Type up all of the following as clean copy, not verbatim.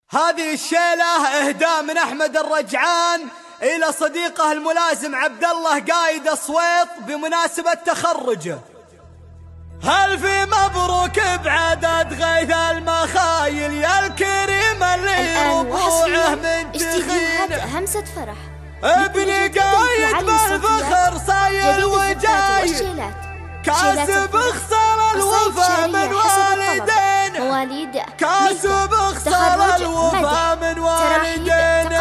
هذه الشيلة إهداء من أحمد الرجعان إلى صديقه الملازم عبد الله قايد الصويط بمناسبة تخرجه. ألف مبروك بعدد غيث المخايل يا الكريم اللي ربوعه من تخين همسة فرح ابن قايد بالفخر صايل وجاي كاسب خسر الوفا من والدين كاسب خسر الوفا من والدين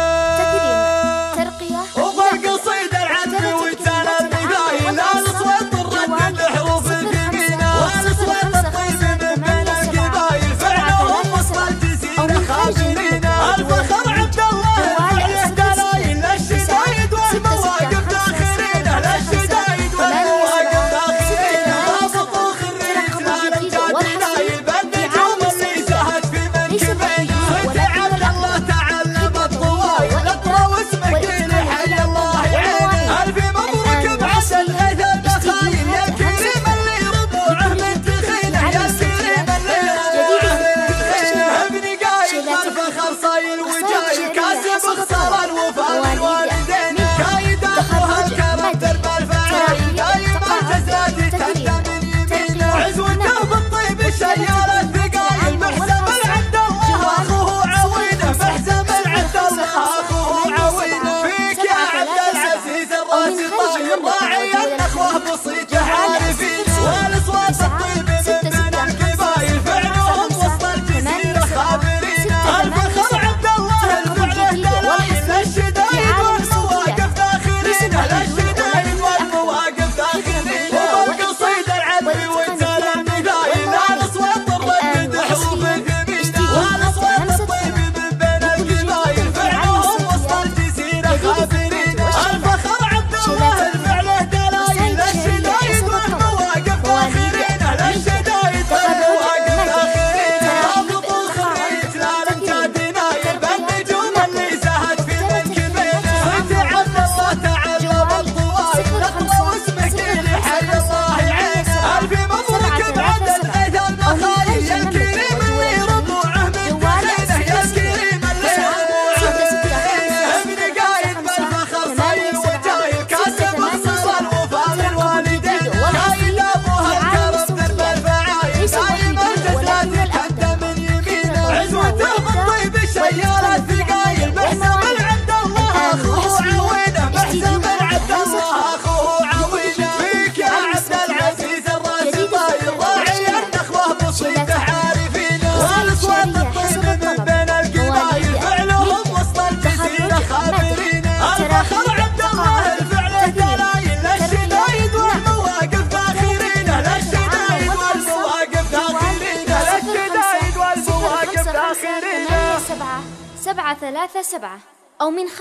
وبالقصيد العذب وتسال المثايل الصوت الرد الحروف الجميلة والصوت الطيب من بين القبايل فعلهم وسط الجزيرة خابرين الفخر عبد الله عليه دلايل للشدايد والمواقف داخلين للشدايد والمواقف داخلين رابط خريج للامجاد نايل بالنجوم اللي زهت في منكبين صدق عبد الله تعلم الطوايل اقرا واسمك لحي الله يعيني الف مبروك بعسل غيث المخايل يا الكريم اللي ربوعه من تخين يا الكريم اللي ربوعه من تخين ابن قايد بالفخر صايل وجاي كاسب خسر الوفا من والدين قايد اخوها الكرم درب الفعايل دايما جزراتي تهدى من يمينه عزوته بالطيب الشيال الثقايل محزم العبد الله اخوه عوينه محزم العبد الله اخوه عوينه فيك يا عبد العزيز الراس طاير راعي النخوه بصيته عارفين والاصوات الطيب من بين القبايل فعلهم وسط الجزيره خابرين الفخر عبد الله الفعل دلايل للشدايد والمواقف داخلين للشدايد والمواقف داخلين وبالقصيد العذب وتسال المثايل الاصوات الرد حروف ثمينه والاصوات الطيب من بين القبايل فعلهم وسط الجزيره خابرين الفخر عبد الله الفعل دلايل للشدايد والمواقف داخلين للشدايد والمواقف داخلين رابط الخريج للامجاد نايل بالنجوم اللي زهت في منكبين صدق عبد الله تعلم الطوايل اقرا واسمك لحي الله يعينه الف مبروك بعدد غيث المخايل يا الكريم اللي ربوعه من تخينه يا الكريم اللي ربوعه من تخينه ابن قايد بالفخر صايل وجاي كاسب خسر الوفا من والدين قايد ابوها الكرم درب الفعايل دايما جزراتي تهدى من يمينه عزوته بالطيب الشيال الثقايل محزم العبد الله اخوه عوينه محزم العبد الله اخوه عوينه فيك يا عبد العزيز الراس طاير راعي النخوه بصيته عارفينه والاصوات الطيب من بين القبايل فعلهم وسط الجزيره خابرين الفخر عبد الله الفعل دلايل للشدايد والمواقف داخلين للشدايد والمواقف داخلين للشدايد والمواقف داخلين 7 7 3 7 أو من